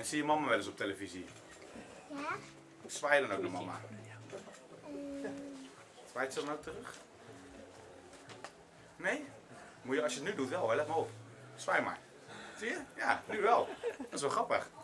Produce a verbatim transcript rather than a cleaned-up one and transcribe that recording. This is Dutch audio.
En zie je mama wel eens op televisie? Ja? Zwaai je dan ook naar mama? Uh, Zwaait ze dan ook terug? Nee? Moet je als je het nu doet wel, hè? Let maar op. Zwaai maar. Zie je? Ja, nu wel. Dat is wel grappig.